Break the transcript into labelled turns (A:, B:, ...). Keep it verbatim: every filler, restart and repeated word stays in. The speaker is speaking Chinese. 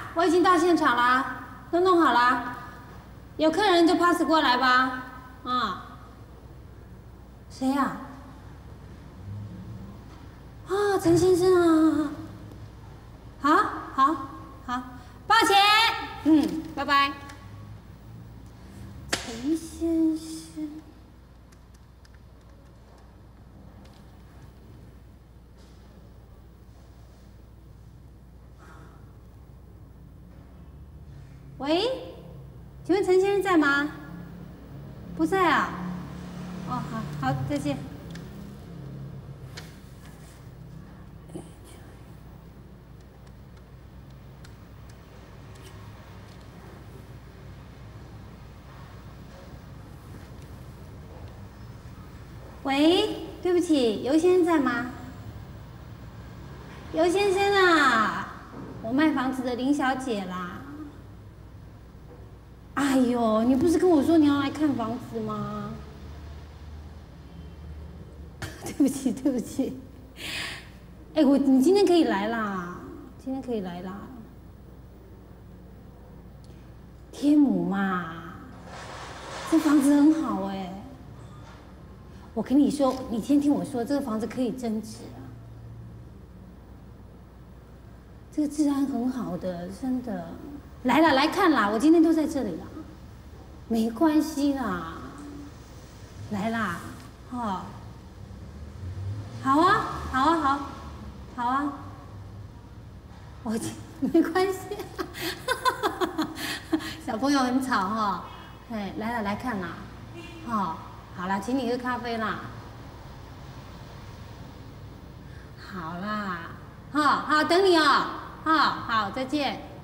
A: 我已经到现场啦，都弄好啦，有客人就 pass 过来吧。啊，谁呀？啊，陈先生啊，好，好，好，抱歉，嗯，拜拜。陈先生。 喂，请问陈先生在吗？不在啊。哦，好，好，再见。喂，对不起，尤先生在吗？尤先生啊，我卖房子的林小姐啦。 哎呦，你不是跟我说你要来看房子吗？对不起，对不起。哎，我你今天可以来啦，今天可以来啦。天母嘛，这房子很好哎。我跟你说，你先听我说，这个房子可以增值啊。这个治安很好的，真的。 来了，来看啦！我今天都在这里啦，没关系啦，来啦，哦，好啊，好啊，好，好啊，我没关系，小朋友很吵哈，哎，来了，来看啦，哦，好啦，请你喝咖啡啦，好啦，好好等你哦，好好再见。